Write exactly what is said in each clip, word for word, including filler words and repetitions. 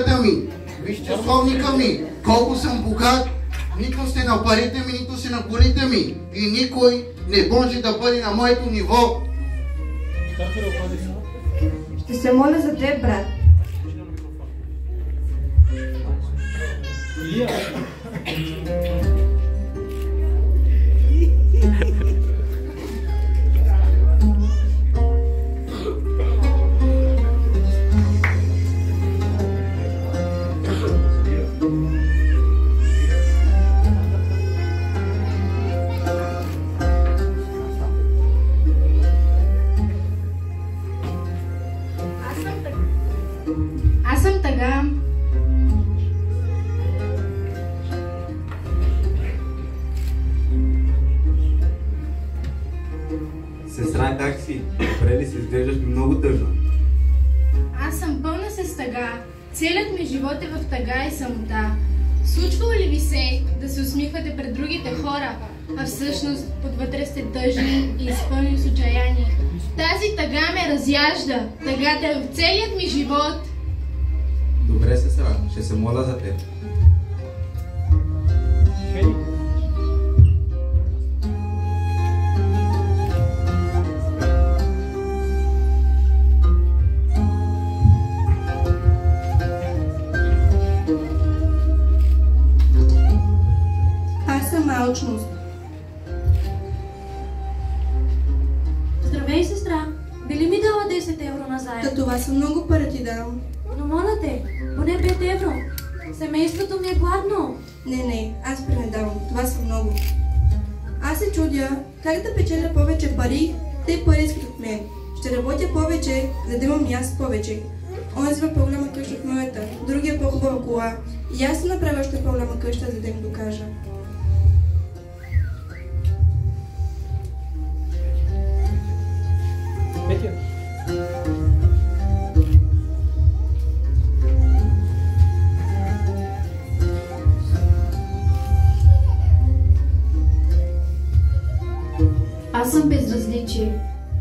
ми, вижте словника ми, колко съм богат, нито сте на парите ми, нито сте на колите ми. И никой не може да бъде на моето ниво. Ще се моля за теб, брат. Аз съм Тага. Сестра, как си? Добре ли си? Изглеждаш ми много тъжна. Аз съм пълна с тъга. Целият ми живот е в тъга и самота. Случвало ли ви се да се усмихвате пред другите хора, а всъщност отвътре сте тъжни и изпълнени с отчаяние? Тази тъга ме разяжда. Тъгата е в целият ми живот. Добре, сестра, ще се моля за теб. Аз съм алчност. Здравей, сестра! Би ли ми дала десет евро назаем? Та това са много пари ти давам. Но моля те, поне пет евро. Семейството ми е гладно. Не, не, аз не давам. Това са много. Аз се чудя как да печеля повече пари, те пари искат от мен. Ще работя повече, за да имам и аз повече. Онзи има по-голяма къща от моята, другия по-хубава кола. И аз съм направя още по-голяма къща, за да им докажа. Петя. Аз съм безразличие.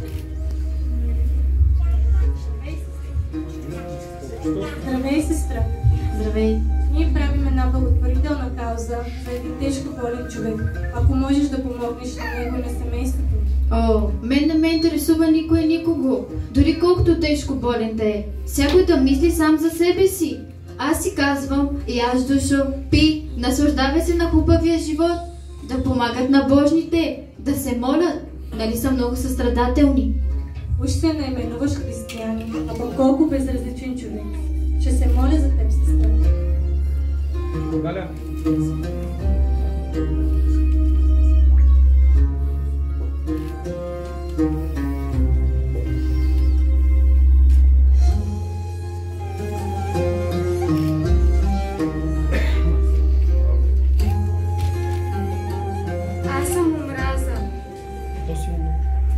Здравей, сестра! Здравей. Ние правим една благотворителна кауза за един тежко болен човек. Ако можеш да помогнеш на него и на семейството. О, мен не ме интересува никой никого. Дори колкото тежко болен да е. Всякой да мисли сам за себе си. Аз си казвам, и аз душо, пи, наслаждавай се на хубавия живот. Да помагат на божните, да се молят. Нали са много състрадателни? Уж се наименуваш християнин, а пък колко безразличен човек. Ще се моля за теб, сестра. Галя. Аз съм омраза. То си умно.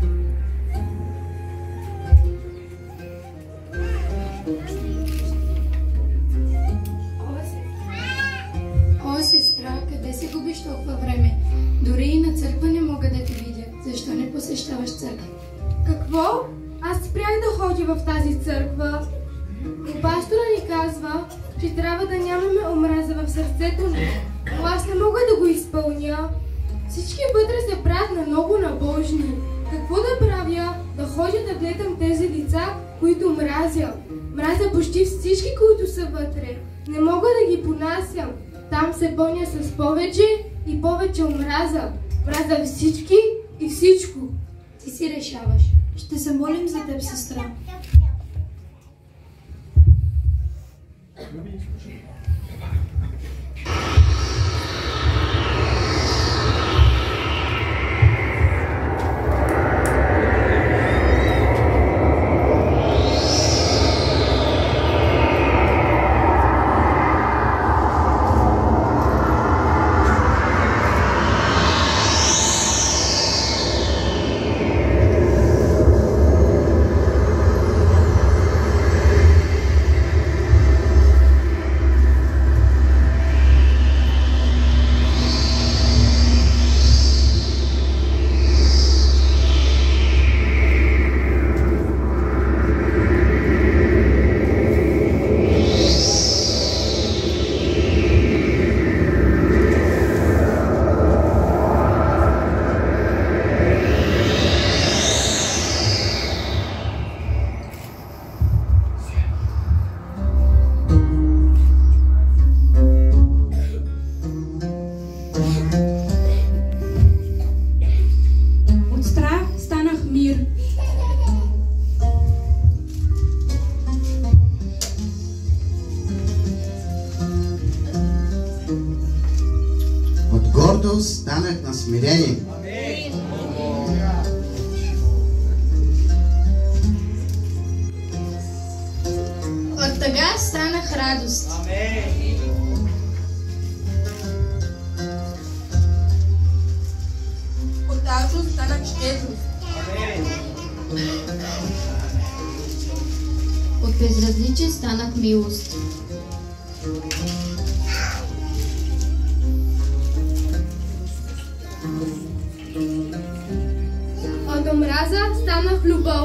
О, сестра, къде се губиш толкова време? Дори и на църква не мога да те видя. Защо не посещаваш църква? Какво? Аз спрях да ходя в тази църква. Но пастора ни казва, че трябва да нямаме омраза в сърцето ни. Но аз не мога да го изпълня. Всички вътре се правят на много набожни. Какво да правя? Да ходя да гледам тези деца, които мразя. Мразя почти всички, които са вътре. Не мога да ги понасям. Там се пълня с повече и повече омраза. Мразя всички и всичко. Ти си решаваш. Ще се молим за теб, сестра. гордост станах на смирение. От тъга станах радост. От тъжност станах щедрост. От безразличие станах милост. От омраза станах любов.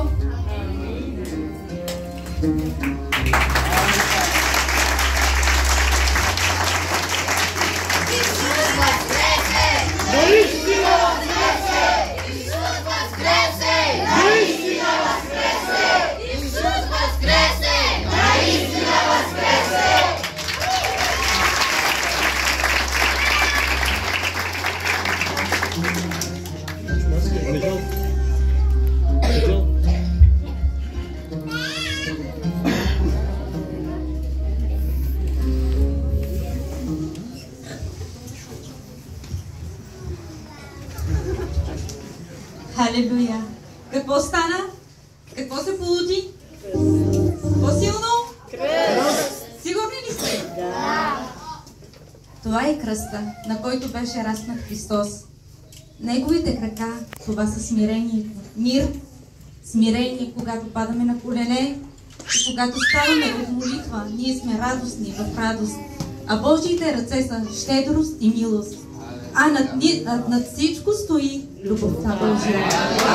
Халелуя! Какво стана? Какво се получи? По-силно? Кръст! Сигурни ли сте? Да! Това е кръста, на който беше раснат Христос. Неговите крака, това са смирение, мир, смирение, когато падаме на колене и когато ставаме от молитва, ние сме радостни в радост. А Божиите ръце са щедрост и милост. А над, над, над всичко стои любовта Божия.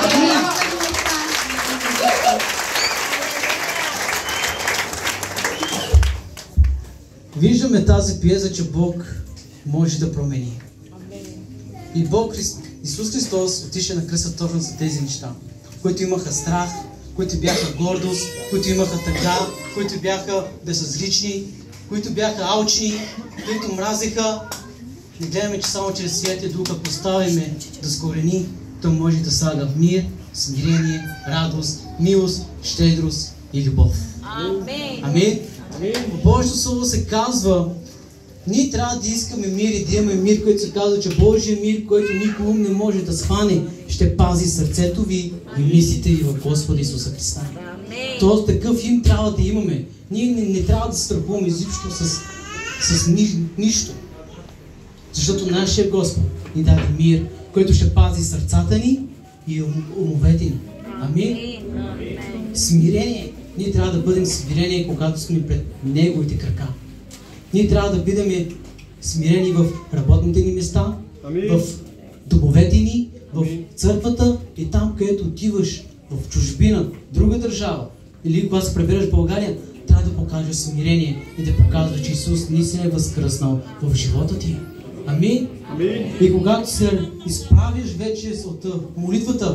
Виждаме тази пиеза, че Бог може да промени. И Бог, Исус Христос, отише на кръста точно за тези неща, които имаха страх, които бяха гордост, които имаха тъга, които бяха безразлични, които бяха алчни, които мразеха. Не гледаме, че само чрез Святия Дух, ако оставиме да скорени, то може да слага в мир, смирение, радост, милост, щедрост и любов. Амин. Амин. В Божието Слово се казва, ние трябва да искаме мир и да имаме мир, който се казва, че Божия мир, който никой ум не може да схване, ще пази сърцето ви и мислите ви в Господа Исуса Христа. Тоест такъв им трябва да имаме. Ние не, не трябва да се страхуваме изобщо с, с ни, нищо. Защото нашия Господ ни даде мир, който ще пази сърцата ни и ум, умовете ни. Амин. Смирение. Ние трябва да бъдем смирени, когато сме пред Неговите крака. Ние трябва да бъдем смирени в работните ни места, Амин. В домовете ни, в църквата и там, където отиваш в чужбина, друга държава или когато се пребираш в България, трябва да покажеш смирение и да показваш, че Исус не се е възкръснал в живота ти. Амин? Амин. И когато се изправиш вече от молитвата,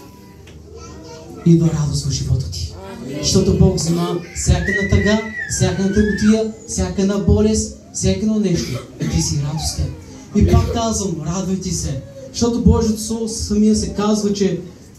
идва радост в живота ти. Защото Бог взима всяка на тъга, всяка на тъготия, всяка на болест, всяка на нещо. И ти си радостен. И пак казвам, радвайте се. Защото Божието Слово самия се казва, че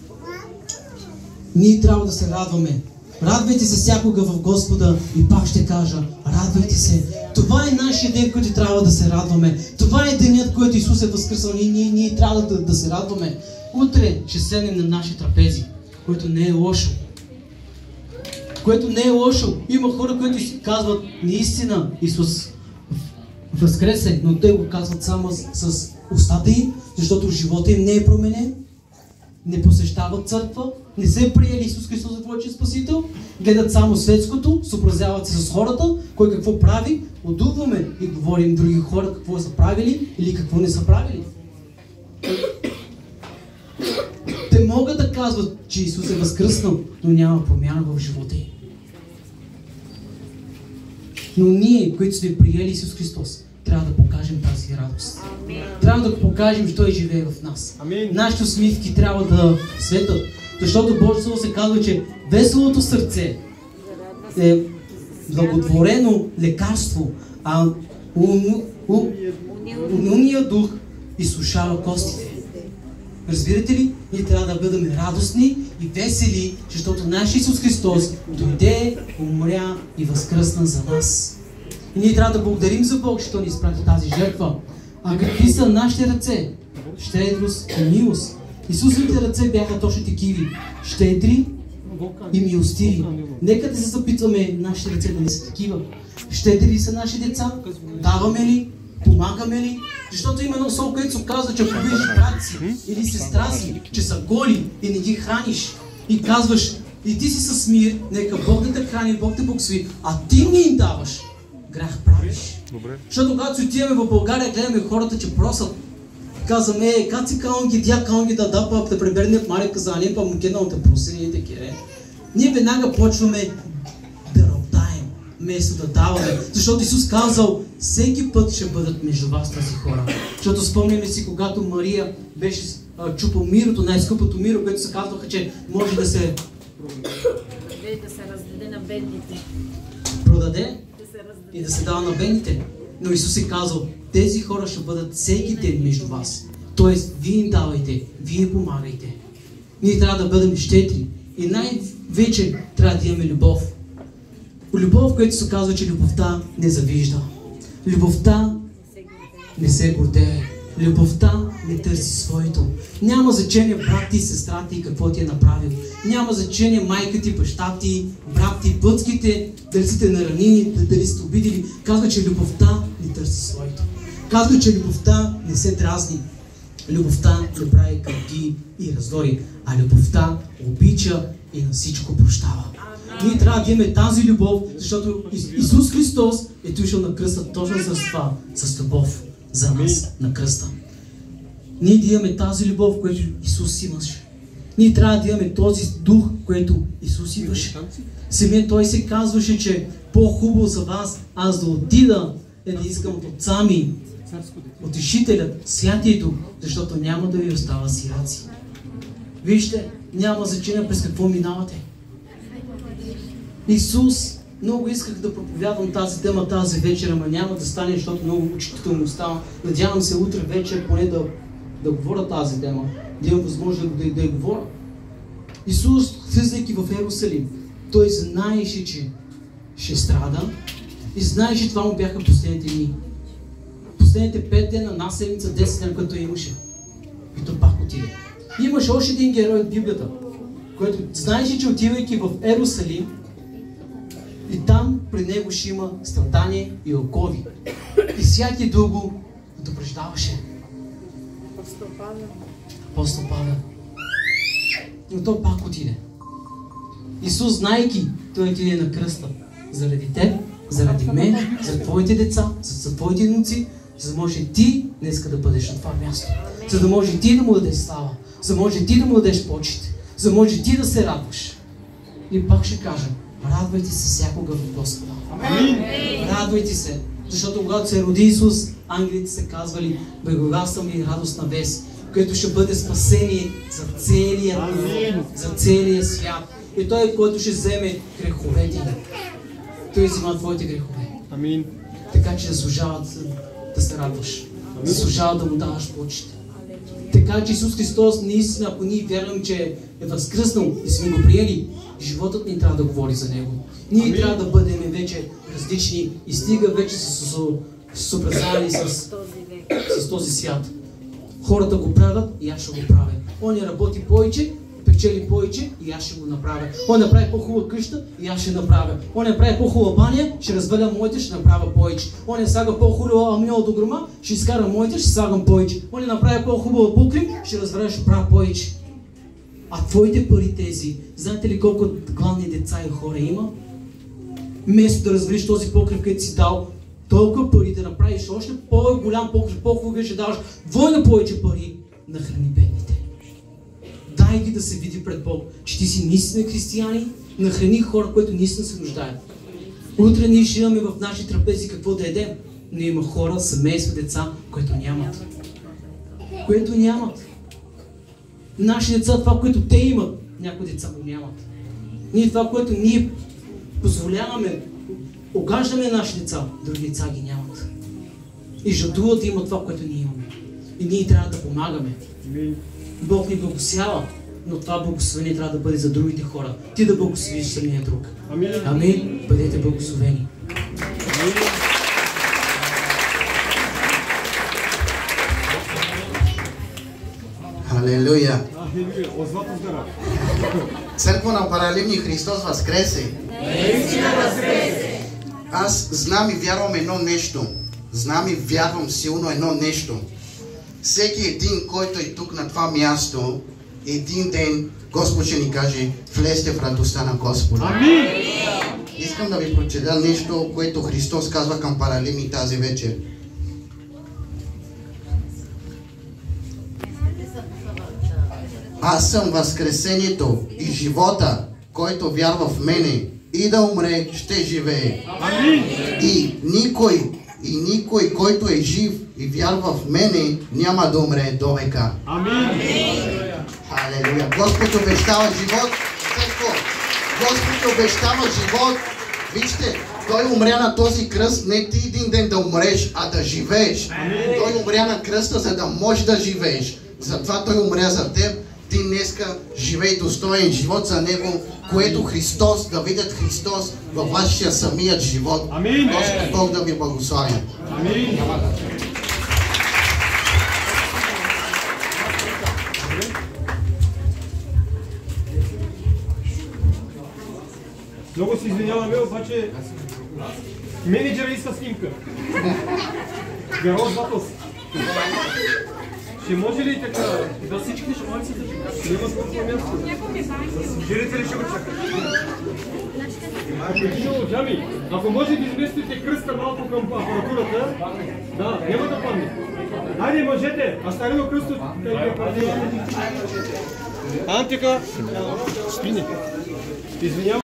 ние трябва да се радваме. Радвайте се всякога в Господа и пак ще кажа, радвайте се. Това е нашия ден, който трябва да се радваме. Това е денят, който Исус е възкръсал. Ние, ние, ние трябва да, да се радваме. Утре ще седнем на наши трапези, което не е лошо. Което не е лошо. Има хора, които си казват наистина Исус възкресе, но те го казват само с, с устата им, защото живота им не е променен. Не посещават църква, не се приели Исус Христос за Твоя Спасител, гледат само светското, съобразяват се с хората, кой какво прави, отдуваме и говорим други хора какво са правили или какво не са правили. Те могат да казват, че Исус е възкръснал, но няма промяна в живота им. Но ние, които сме приели Исус Христос, трябва да покажем тази радост. Амин. Трябва да покажем, що Той живее в нас. Амин. Нашите усмивки трябва да светят. Защото Божието Слово се казва, че веселото сърце е благотворено лекарство, а умният дух изсушава костите. Разбирате ли? Ние трябва да бъдем радостни и весели, защото нашия Исус Христос дойде, умря и възкръсна за нас. И ние трябва да благодарим за Бог, че Той ни изпрати тази жертва. А какви са нашите ръце? Щедрост и милост. Исусовите ръце бяха точно такиви. Щедри и милостиви. Нека да се запитваме нашите ръце да не са такива. Щедри ли са наши деца? Даваме ли? Помагаме ли? Защото има едно слово, което се казва, че ако видиш брат си или сестра си, че са голи и не ги храниш и казваш, и ти си с мир, нека Бог да те храни, Бог те благослови, а ти не им даваш, грях правиш. Добре. Защото когато си отиваме в България, гледаме хората, че просят. Казваме, е, как си каон ги, дя каон ги да да, па те преберне в мале казани, па му кедна те просили и такива. Ние веднага почваме да роптаем, вместо да даваме. Защото Исус казал, всеки път ще бъдат между вас тези хора. Защото спомняме си, когато Мария беше чупал мирото, най-скъпото миро, което се казваха, че може да се да се раздаде на бедните. Продаде и да се дава на бедните. Но Исус е казал, тези хора ще бъдат всеки ден между вас. Тоест, вие им давайте, вие помагайте. Ние трябва да бъдем щедри. И най-вече трябва да имаме любов. Любов, което се казва, че любовта не завижда. Любовта не се гордее. Любовта не търси своето. Няма значение брат ти, сестра ти, какво ти е направил. Няма значение майка ти, баща ти, брат ти, бъцките, дали сте наранени, дали сте обидели. Казва, че любовта не търси своето. Казва, че любовта не се дразни. Любовта не прави кърги и раздори, а любовта обича и на всичко прощава. Ние трябва да имаме тази любов, защото Исус Христос е дошъл на кръста точно за това, с любов за нас на кръста. Ние да имаме тази любов, която Исус имаше. Ние трябва да имаме този дух, който Исус имаше. Самият Той се казваше, че по-хубаво за вас аз да отида е да искам от Отца ми, Утешителят, Святия Дух, защото няма да ви остава сираци. Вижте, няма значение през какво минавате. Исус, много исках да проповядвам тази тема тази вечер, ама няма да стане, защото много учително става. Надявам се утре вечер поне да, да говоря тази тема, да имам възможност да, да я говоря. Исус, влизайки в Иерусалим, Той знаеше, че ще страда и знаеше, че това му бяха последните дни. Последните пет дена, една седмица, десет дена, като имаше. И то пак отиде. Имаше още един герой от Библията, който знаеше, че отивайки в Иерусалим, и там при него ще има страдание и окови. И Святия Дух го предупреждаваше. Апостол Павел. Но той пак отиде. Исус, знайки, Той отиде на кръста. Заради теб, заради мен, за твоите деца, за твоите внуци, за да може ти днеска да бъдеш на това място. За да може ти да му дадеш слава. За да може ти да му дадеш почет. За да може ти да се радваш. И пак ще кажа, радвайте се всякога в Господа. Амин. Радвайте се, защото когато се роди Исус, ангелите са казвали, благословен и радостна вест, което ще бъде спасение за целия народ, за целия свят. И Той, който ще вземе греховете. Той взима твоите грехове. Амин. Така че заслужава да се радваш. Заслужава да му даваш почет. Така че Исус Христос, наистина, ако ние вярваме, че е възкръснал и сме го приели, животът ни трябва да говори за Него. Ние Амин. Трябва да бъдем вече различни и стига вече с съобразяване с, с този свят. Хората го правят и аз ще го правя. Он не работи повече, печели повече и аз ще го направя. Он направи по-хубава къща и аз ще направя. Он направи по-хубава баня, ще разваля моите, ще направя повече. Он не слага по-хубава амниола до грома, ще изкара моите, ще слагам повече. Он не направи по-хубава покрив, ще разваля, ще правя повече. А твоите пари тези, знаете ли колко гладни деца и хора има? Вместо да развалиш този покрив, който си дал, толкова пари да направиш още по-голям покрив, по-хубаво ще даваш двойно повече пари на храни бедните. Дай ги да се види пред Бог, че ти си наистина християни, нахрани хора, които наистина се нуждаят. Утре ние ще имаме в наши трапези какво да едем, но има хора, семейства, деца, които нямат. Което нямат. Наши деца, това, което те имат, някои деца го нямат. Ние това, което ние позволяваме, огаждаме наши деца, други деца ги нямат. И жадуват да имат това, което ние имаме. И ние трябва да помагаме. Бог ни благославя, но това благословение трябва да бъде за другите хора. Ти да благословиш самия друг. Амин. Амин. Бъдете благословени. Амин. Халелуя. Алелуя, от злато здара. Църква на паралелни Христос възкресе. Наистина възкресе. Аз знам и вярвам едно нещо. Знам и вярвам силно едно нещо. Всеки един, който е тук на това място, един ден Господ ще ни каже: влезте в радостта на Господа. Амин! Искам да ви прочета нещо, което Христос казва към паралелни тази вечер. Аз съм възкресението и живота, който вярва в мене, и да умре, ще живее. Амин! И никой, и никой, който е жив и вярва в мене, няма да умре до века. Амин! Халелуя! Господ обещава живот. Господ обещава живот. Вижте, Той умря на този кръст, не ти един ден да умреш, а да живееш. Той умря на кръста, за да можеш да живееш. Затова Той умря за теб. Ти днеска живей достоен живот за Него, което Христос, да видят Христос във вашия самият живот. Амин! Господ Бог да ви благославя. Амин! Много се извиняваме, обаче менеджера иска снимка. Герой Батос. Ще може ли така? Да всички ще може ли си да чакат? Няма свърхно място. Жирите ли ще го чакат? Джами, ако може да изместите кръста малко към апаратурата, да, няма да падне. Хайде, мъжете, оставено кръсто. Антика, спини. Извинявам.